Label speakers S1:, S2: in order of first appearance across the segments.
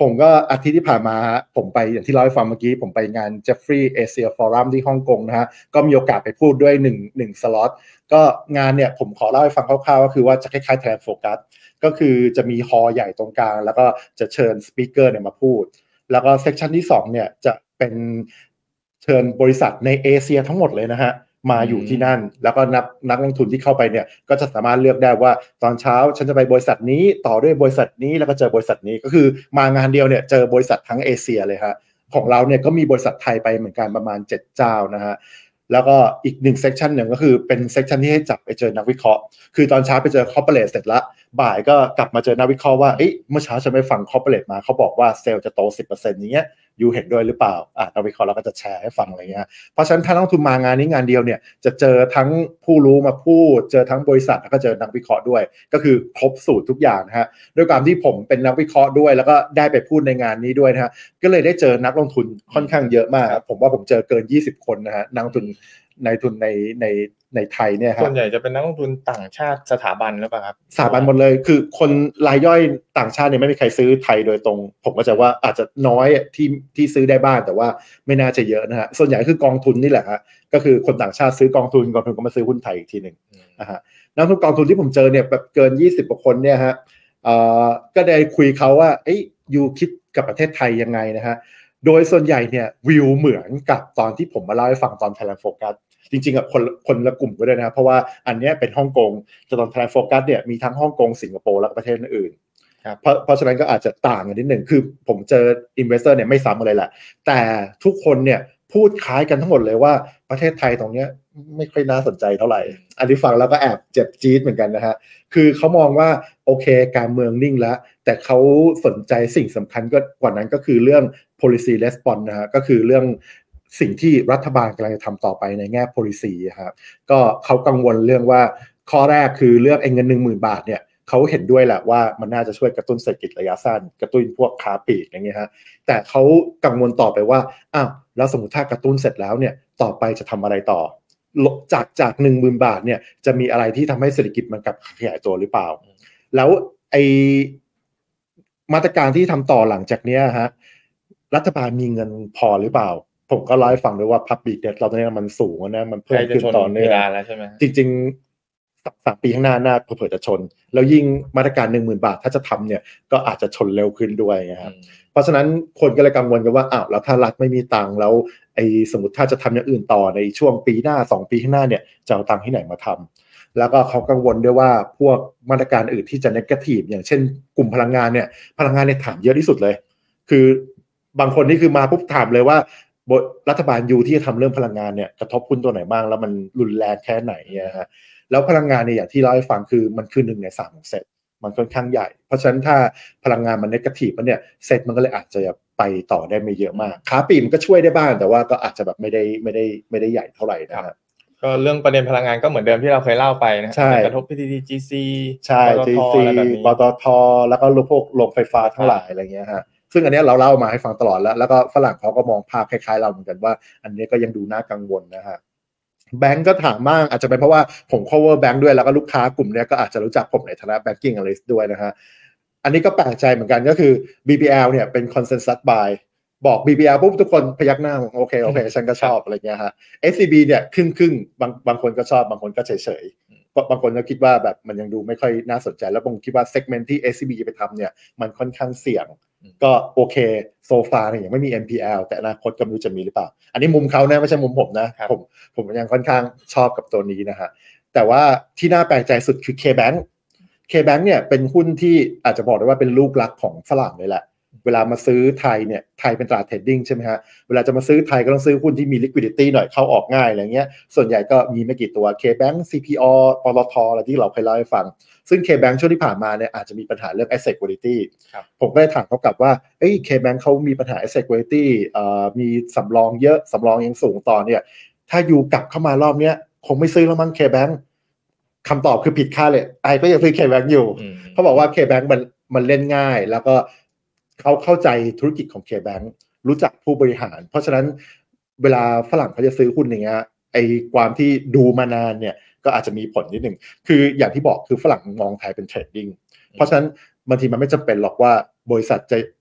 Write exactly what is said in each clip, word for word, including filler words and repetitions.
S1: ผมก็อาทิตย์ที่ผ่านมาผมไปอย่างที่เล่าให้ฟังเมื่อกี้ผมไปงาน Jeffrey Asia Forum ที่ฮ่องกงนะฮะก็มีโอกาสไปพูดด้วยหนึ่ง หนึ่งสล็อตก็งานเนี่ยผมขอเล่าให้ฟังคร่าวๆก็คือว่าจะคล้ายๆ Thailand Focus ก็คือจะมีฮอลล์ใหญ่ตรงกลางแล้วก็จะเชิญสปีกเกอร์เนี่ยมาพูดแล้วก็เซสชันที่สองเนี่ยจะเป็นเชิญบริษัทในเอเชียทั้งหมดเลยนะฮะมาอยู่ที่นั่นแล้วก็นักนักลงทุนที่เข้าไปเนี่ยก็จะสามารถเลือกได้ว่าตอนเช้าฉันจะไปบริษัทนี้ต่อด้วยบริษัทนี้แล้วก็เจอบริษัทนี้ก็คือมางานเดียวเนี่ยเจอบริษัททั้งเอเชียเลยฮะของเราเนี่ยก็มีบริษัทไทยไปเหมือนกันประมาณเจ็ดเจ้านะฮะแล้วก็อีกหนึ่งเซสชันหนึ่งก็คือเป็นเซสชันที่ให้จับไปเจอนักวิเคราะห์คือตอนเช้าไปเจอคอร์ปอเรทเสร็จแล้วบ่ายก็กลับมาเจอนักวิเคราะห์ว่าเอ๊ะเมื่อเช้าฉันไปฟังคอร์ปอเรทมาเขาบอกว่าเซลล์จะโต สิบเปอร์เซ็นต์ อย่างเงี้ยยูเห็นด้วยหรือเปล่าอ่ะนักวิเคราะห์เราก็จะแชร์ให้ฟังอะไรเงี้ยเพราะฉะนั้นถ้านักลงทุนมางานนี้งานเดียวเนี่ยจะเจอทั้งผู้รู้มาพูดเจอทั้งบริษัทแล้วก็เจอนักวิเคราะห์ด้วยก็คือครบสูตรทุกอย่างนะฮะด้วยความที่ผมเป็นนักวิเคราะห์ด้วยแล้วก็ได้ไปพูดในงานนี้ด้วยนะฮะก็เลยได้เจอนักลงทุนค่อนข้างเยอะมากผมว่าผมเจอเกินยี่สิบคนนะฮะนักลงทุนในทุนในในในไทยเนี่ยครับ
S2: ส่วนใหญ่จะเป็นนักลงทุนต่างชาติสถาบันหรือเปล่าครับ
S1: สถาบันหมดเลยคือคนรายย่อยต่างชาติเนี่ยไม่มีใครซื้อไทยโดยตรงผมก็จะว่าอาจจะน้อยที่ที่ซื้อได้บ้างแต่ว่าไม่น่าจะเยอะนะฮะส่วนใหญ่คือกองทุนนี่แหละฮะก็คือคนต่างชาติซื้อกองทุนกองทุนก็มาซื้อหุ้นไทยอีกทีนึงนะฮะนักลงทุนกองทุนที่ผมเจอเนี่ยแบบเกินยี่สิบกว่าคนเนี่ยฮะเอ่อก็ได้คุยเขาว่าเอ้ยยูคิดกับประเทศไทยยังไงนะฮะโดยส่วนใหญ่เนี่ยวิวเหมือนกับตอนที่ผมมาเล่าให้ฟังตอน Thailand Focus จริงๆอ่ะคนคนละกลุ่มก็ได้นะเพราะว่าอันนี้เป็นฮ่องกงแต่ตอน Thailand Focus เนี่ยมีทั้งฮ่องกงสิงคโปร์และประเทศอื่นเพราะเพราะฉะนั้นก็อาจจะต่างกันนิดหนึ่งคือผมเจอ investor เนี่ยไม่ซ้ำกันเลยแหละแต่ทุกคนเนี่ยพูดคล้ายกันทั้งหมดเลยว่าประเทศไทยตรงเนี้ยไม่ค่อยน่าสนใจเท่าไหร่อันนี้ฟังแล้วก็แอบเจ็บจี๊ดเหมือนกันนะฮะคือเขามองว่าโอเคการเมืองนิ่งแล้วแต่เขาสนใจสิ่งสำคัญก็กว่านั้นก็คือเรื่อง policy response นะฮะก็คือเรื่องสิ่งที่รัฐบาลกำลังจะทำต่อไปในแง่ policy ครับก็เขากังวลเรื่องว่าข้อแรกคือเรื่องเงิน หนึ่งหมื่น บาทเนี่ยเขาเห็นด้วยแหละว่ามันน่าจะช่วยกระตุ้นเศรษฐกิจระยะสั้นกระตุ้นพวกค้าปลีกอย่างเงี้ยฮะแต่เขากังวลต่อไปว่าอ้าวแล้วสมมุติถ้ากระตุ้นเสร็จแล้วเนี่ยต่อไปจะทำอะไรต่อจากจาก หนึ่งหมื่น บาทเนี่ยจะมีอะไรที่ทำให้เศรษฐกิจมันกลับขยายตัวหรือเปล่าแล้วไอมาตรการที่ทำต่อหลังจากนี้ฮะรัฐบาลมีเงินพอหรือเปล่าผมก็เล่าให้ฟังด้วยว่า public debt เราตอนนี้มันสูงนะมันเพิ่มขึ้นต่อเนื่องจริงๆสามปีข้างหน้าน่าเผื่อจะชนแล้วยิ่งมาตรการ หนึ่งหมื่น บาทถ้าจะทำเนี่ยก็อาจจะชนเร็วขึ้นด้วยนะครับเพราะฉะนั้นคนก็เลยกังวลกันว่าอ้าวแล้วถ้ารัฐไม่มีตังค์แล้วไอ้สมมุติถ้าจะทำอย่างอื่นต่อในช่วงปีหน้าสองปีข้างหน้าเนี่ยจะเอาตังค์ที่ไหนมาทำแล้วก็เขากังวลด้วยว่าพวกมาตรการอื่นที่จะ negative อย่างเช่นกลุ่มพลังงานเนี่ยพลังงานเนี่ยถามเยอะที่สุดเลยคือบางคนนี่คือมาปุ๊บถามเลยว่ารัฐบาลยูที่จะทำเรื่องพลังงานเนี่ยกระทบหุ้นตัวไหนบ้างแล้วมันรุนแรงแค่ไหนเนี่ยฮะแล้วพลังงานเนี่ยอย่างที่เล่าให้ฟังคือมันคือหนึ่งในสามของเซ็ตมันค่อนข้างใหญ่เพราะฉะนั้นถ้าพลังงานมันเนกาทีฟมันเนี่ยเซ็ตมันก็เลยอาจจะไปต่อได้ไม่เยอะมากค้าปลีกมันก็ช่วยได้บ้างแต่ว่าก็อาจจะแบบไม่ได้ไม่ได้ไม่ได้ใหญ่เท่าไหร่นะครับ
S2: ก็เรื่องประเด็นพลังงานก็เหมือนเดิมที่เราเคยเล่าไปนะกระทบ พี ที ที จี ซี
S1: ใช่ จี ซี ปตท.แล้วก็พวกโรงไฟฟ้าทั้งหลายอะไรเงี้ยฮะซึ่งอันนี้เราเล่ามาให้ฟังตลอดแล้วแล้วก็ฝรั่งเขาก็มองภาพคล้ายๆเราเหมือนกันว่าอันนี้ก็ยังดูน่ากังวลนะฮะแบงก์ก็ถามมากอาจจะเป็นเพราะว่าผม cover แบงก์ด้วยแล้วก็ลูกค้ากลุ่มนี้ก็อาจจะรู้จักผมในฐานะ banking analyst ด้วยนะฮะอันนี้ก็แปลกใจเหมือนกันก็คือ บี บี แอล เนี่ยเป็น consensus buy บอก บี บี แอล ปุ๊บทุกคนพยักหน้าโอเคโอเคฉันก็ชอบอะไรเงี้ยฮะ เอส ซี บี เนี่ยครึ่งๆบางบางคนก็ชอบบางคนก็เฉยๆบางคนก็คิดว่าแบบมันยังดูไม่ค่อยน่าสนใจแล้วผมคิดว่า segment ที่ เอส ซี บี จะไปทำเนี่ยมันค่อนข้างเสี่ยงก็โอเคโซฟาเนี่ยยังไม่มี เอ็น พี แอล แต่อนาคตก็ไม่รู้จะมีหรือเปล่าอันนี้มุมเขานะไม่ใช่มุมผมนะผมผมยังค่อนข้างชอบกับตัวนี้นะฮะแต่ว่าที่น่าแปลกใจสุดคือ K-Bank K-Bank เนี่ยเป็นหุ้นที่อาจจะบอกได้ว่าเป็นลูกรักของฝรั่งเลยแหละเวลามาซื้อไทยเนี่ยไทยเป็นตลาดเทรดดิ้งใช่ไหมฮะเวลาจะมาซื้อไทยก็ต้องซื้อหุ้นที่มี liquidity หน่อยเข้าออกง่ายอะไรเงี้ยส่วนใหญ่ก็มีไม่กี่ตัว K-Bank ซี พี อ ปตทอะไรที่เราเคยเล่าให้ฟังซึ่ง K-Bank ช่วงที่ผ่านมาเนี่ยอาจจะมีปัญหาเรื่อง asset quality ผมก็เลยถามเขากลับว่าเอ้ย K-Bank เขามีปัญหา asset quality เอ่อมีสำรองเยอะสำรองยังสูงต่อเนี่ยถ้าอยู่กลับเข้ามารอบเนี้ยคงไม่ซื้อแล้วมั้ง K-Bank คำตอบคือผิดคาดเลยไอ้ก็ยังซื้อ K-Bank อยู่เขาบอกว่า K-Bank มันมันเล่นง่ายแล้วก็เขาเข้าใจธุรกิจของ K-Bank รู้จักผู้บริหารเพราะฉะนั้นเวลาฝรั่งเขาจะซื้อหุ้นอย่างเงี้ยไอ้ความที่ดูมานานเนี่ยก็อาจจะมีผลนิดหนึ่งคืออย่างที่บอกคือฝรั่งมองไทยเป็นเทรดดิ้งเพราะฉะนั้นบางทีมันไม่จำเป็นหรอกว่าบริษัทจะ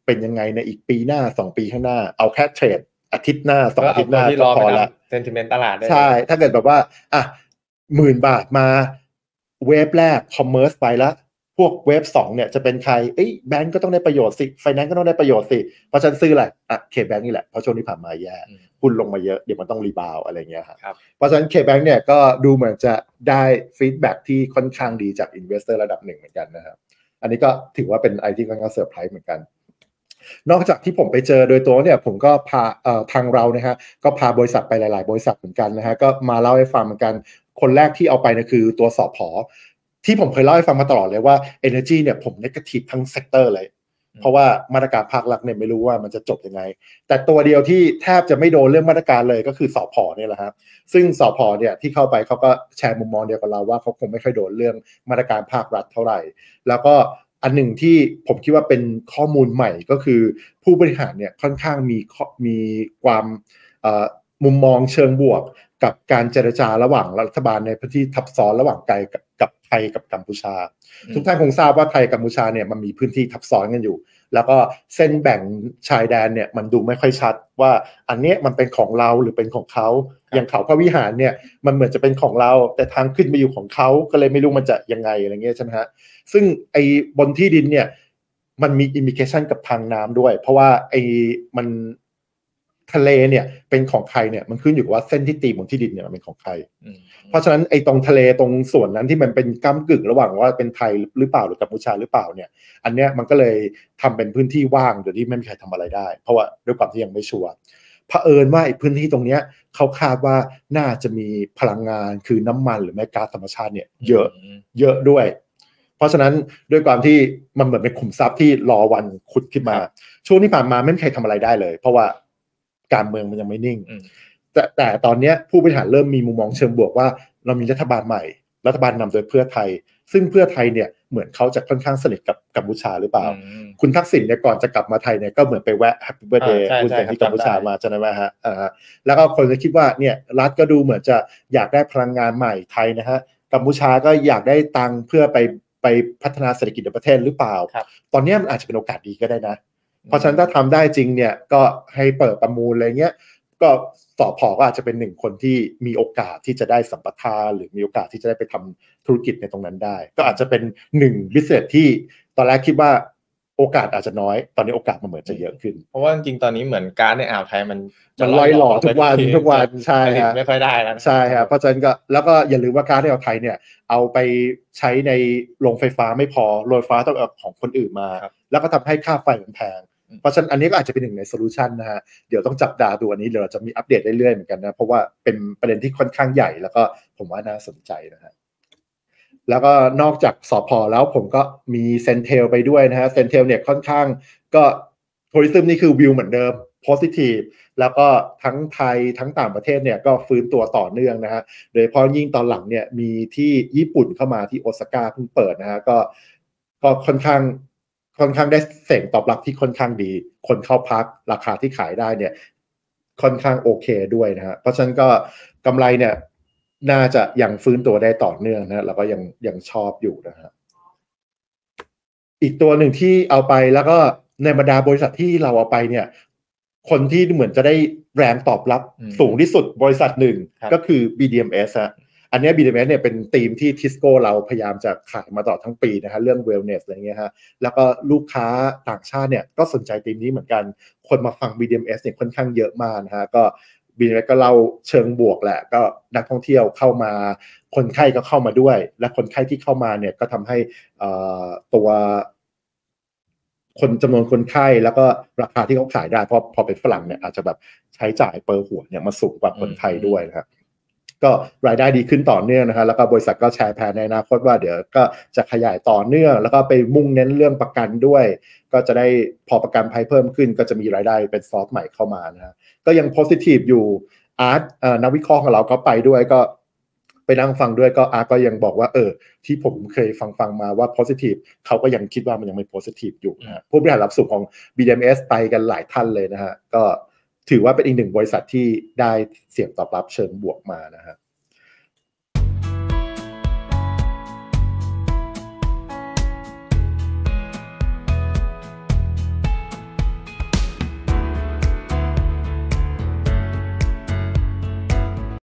S1: เป็นยังไงในอีกปีหน้าสองปีข้างหน้าเอาแค่เทรดอาทิตย์หน้าสองอาทิตย์หน้าก็พอละ
S2: เซนติเมนต์ตลาดได้
S1: ใช่ถ้าเกิดแบบว่าอ่ะหมื่นบาทมาเวฟแรกคอมเมอร์สไปแล้วพวกเวฟสองเนี่ยจะเป็นใครเอ้ยแบงก์ก็ต้องได้ประโยชน์สิไฟแนนซ์ก็ต้องได้ประโยชน์สิเพราะฉันซื้อแหละอ่ะเคแบงก์นี่แหละเพราะช่วงที่ผ่านมาแย่หุ้นลงมาเยอะเดี๋ยวมันต้องรีบาวอะไรเงี้ยครับเพราะฉะนั้นเคแบงก์เนี่ยก็ดูเหมือนจะได้ฟีดแบ็กที่ค่อนข้างดีจากอินเวสเตอร์ระดับหนึ่งเหมือนกันนะครับอันนี้ก็ถือว่าเป็นไอที่ค่อนข้างเซอร์ไพรส์เหมือนกันนอกจากที่ผมไปเจอโดยตัวเนี่ยผมก็พาเอ่อทางเรานะฮะก็พาบริษัทไปหลายๆบริษัทเหมือนกันนะฮะก็มาเล่าให้ฟังเหมือนกันคนแรกที่เอาไปนะคือตัวสผ.ที่ผมเคยเล่าให้ฟังมาตลอดเลยว่า Energy เนี่ยผม negative ทั้งเซกเตอร์เลยเพราะว่ามาตรการภาครัฐเนี่ยไม่รู้ว่ามันจะจบยังไงแต่ตัวเดียวที่แทบจะไม่โดนเรื่องมาตรการเลยก็คือสผ.เนี่ยแหละครับซึ่งสผ.เนี่ยที่เข้าไปเขาก็แชร์มุมมองเดียวกับเราว่าเขาคงไม่ค่อยโดนเรื่องมาตรการภาครัฐเท่าไหร่แล้วก็อันหนึ่งที่ผมคิดว่าเป็นข้อมูลใหม่ก็คือผู้บริหารเนี่ยค่อนข้างมีมีความมุมมองเชิงบวกกับการเจรจาระหว่างรัฐบาลในพื้นที่ทับซ้อนระหว่างไทยกับไทยกับกัมพูชาทุกท่านคงทราบว่าไทยกัมพูชาเนี่ยมันมีพื้นที่ทับซ้อนกันอยู่แล้วก็เส้นแบ่งชายแดนเนี่ยมันดูไม่ค่อยชัดว่าอันนี้มันเป็นของเราหรือเป็นของเขาอย่างเขาพระวิหารเนี่ยมันเหมือนจะเป็นของเราแต่ทางขึ้นไปอยู่ของเขาก็เลยไม่รู้มันจะยังไงอะไรเงี้ยใช่ไหมฮะซึ่งไอ้บนที่ดินเนี่ยมันมีอิมพิเคชันกับทางน้ำด้วยเพราะว่าไอ้มันทะเลเนี่ยเป็นของใครเนี่ยมันขึ้นอยู่กับว่าเส้นที่ตีบนที่ดินเนี่ยมันเป็นของใครเพราะฉะนั้นไอ้ตรงทะเลตรงส่วนนั้นที่มันเป็นก้ำกึ่งระหว่างว่าเป็นไทยหรือเปล่าหรือกัมพูชาหรือเปล่าเนี่ยอันเนี้ยมันก็เลยทำเป็นพื้นที่ว่างโดยที่ไม่มีใครทำอะไรได้เพราะว่าด้วยความที่ยังไม่ชัวร์เผอิญว่าไอ้พื้นที่ตรงเนี้ยเขาคาดว่าน่าจะมีพลังงานคือน้ำมันหรือแม้ก๊าซธรรมชาติเนี่ยเยอะเยอะด้วยเพราะฉะนั้นด้วยความที่มันเหมือนเป็นขุมทรัพย์ที่รอวันขุดขึ้นมาช่วงที่ผ่านมาไม่มีใครทำอะไรได้เลยเพราะว่าการเมืองมันยังไม่นิ่งแต่แต่ตอนนี้ผู้บริหารเริ่มมีมุมมองเชิงบวกว่าเรามีรัฐบาลใหม่รัฐบาลนำโดยเพื่อไทยซึ่งเพื่อไทยเนี่ยเหมือนเขาจะค่อนข้างสนิทกับกัมพูชาหรือเปล่าคุณทักษิณเนี่ยก่อนจะกลับมาไทยเนี่ยก็เหมือนไปแวะ Happy Birthday คุณเซนที่กัมพูชามาใช่ไหมฮะแล้วก็คนจะคิดว่าเนี่ยรัฐก็ดูเหมือนจะอยากได้พลังงานใหม่ไทยนะฮะกัมพูชาก็อยากได้ตังค์เพื่อไปไปพัฒนาเศรษฐกิจในประเทศหรือเปล่าตอนนี้มันอาจจะเป็นโอกาสดีก็ได้นะเพราะฉะนั้นถ้าทำได้จริงเนี่ยก็ให้เปิดประมูลอะไรเงี้ยก็สผ.ก็อาจจะเป็นหนึ่งคนที่มีโอกาสที่จะได้สัมปทานหรือมีโอกาสที่จะได้ไปทำธุรกิจในตรงนั้นได้ก็อาจจะเป็นหนึ่งบิสเนสที่ตอนแรกคิดว่าโอกาสอาจจะน้อยตอนนี้โอกาสมันเหมือนจะเยอะขึ้น
S2: เพราะว่าจริงๆตอนนี้เหมือนก๊าซในอ่าวไทยมัน
S1: จะลอยหล่อทุกวันทุกวันใช่ครับ
S2: ไม่ค่อยได้แล้ว
S1: ใช่ครับเพราะฉะนั้นก็แล้วก็อย่าลืมว่าก๊าซในอ่าวไทยเนี่ยเอาไปใช้ในโรงไฟฟ้าไม่พอโรงไฟฟ้าต้องเอาของคนอื่นมาแล้วก็ทำให้ค่าไฟมันแพงเพราะฉะนั้นอันนี้ก็อาจจะเป็นหนึ่งในโซลูชันนะฮะเดี๋ยวต้องจับตาดูอันนี้เดี๋ยวเราจะมีอัปเดตเรื่อยๆเหมือนกันนะเพราะว่าเป็นประเด็นที่ค่อนข้างใหญ่แล้วก็ผมว่าน่าสนใจนะฮะแล้วก็นอกจากสผ.แล้วผมก็มีเซนเทลไปด้วยนะฮะเซนเทลเนี่ยค่อนข้างก็ทัวริซึมนี่คือวิวเหมือนเดิม positive แล้วก็ทั้งไทยทั้งต่างประเทศเนี่ยก็ฟื้นตัวต่อเนื่องนะฮะโดยเฉพาะยิ่งตอนหลังเนี่ยมีที่ญี่ปุ่นเข้ามาที่โอซาก้าเพิ่งเปิดนะฮะก็ก็ค่อนข้างค่อนข้างได้เสียงตอบรับที่ค่อนข้างดีคนเข้าพักราคาที่ขายได้เนี่ยค่อนข้างโอเคด้วยนะฮะเพราะฉะนั้นก็กำไรเนี่ยน่าจะยังฟื้นตัวได้ต่อเนื่องนะแล้วก็ยังยังชอบอยู่นะฮะอีกตัวหนึ่งที่เอาไปแล้วก็ในบรรดาบริษัทที่เราเอาไปเนี่ยคนที่เหมือนจะได้แรงตอบรับสูงที่สุดบริษัทหนึ่งก็คือ บี ดี เอ็ม เอส ฮะอันนี้ บี ดี เอ็ม เอส เนี่ยเป็นธีมที่ Tisco เราพยายามจะขายมาตลอดทั้งปีนะฮะเรื่อง wellness อะไรเงี้ยฮะแล้วก็ลูกค้าต่างชาติเนี่ยก็สนใจธีมนี้เหมือนกันคนมาฟัง บี ดี เอ็ม เอส เนี่ยค่อนข้างเยอะมากนะฮะก็ บี ดี เอ็ม เอส ก็เล่าเชิงบวกแหละก็นักท่องเที่ยวเข้ามาคนไข้ก็เข้ามาด้วยและคนไข้ที่เข้ามาเนี่ยก็ทำให้ตัวคนจำนวนคนไข้แล้วก็ราคาที่เขาขายได้เพราะพอเป็นฝรั่งเนี่ยอาจจะแบบใช้จ่ายเปอร์หัวเนี่ยมาสูงกว่าคนไทยด้วยนะครับก็รายได้ดีขึ้นต่อเนื่องนะครับแล้วก็บริษัทก็แชร์แผนในอนาคตว่าเดี๋ยวก็จะขยายต่อเนื่องแล้วก็ไปมุ่งเน้นเรื่องประกันด้วยก็จะได้พอประกันภัยเพิ่มขึ้นก็จะมีรายได้เป็นซอร์สใหม่เข้ามานะฮะก็ยังโพซิทีฟอยู่อาร์ตนักวิเคราะห์ของเราก็ไปด้วยก็ไปนั่งฟังด้วยก็อาร์ตก็ยังบอกว่าเออที่ผมเคยฟังฟังมาว่า positive เขาก็ยังคิดว่ามันยังไม่ positive อยู่นะฮะผู้บริหารรับสูงของ บี ดี เอ็ม เอส ไปกันหลายท่านเลยนะฮะก็ถือว่าเป็นอีกหนึ่งบริษัทที่ได้เสียงตอบรับเชิงบวกมานะฮะ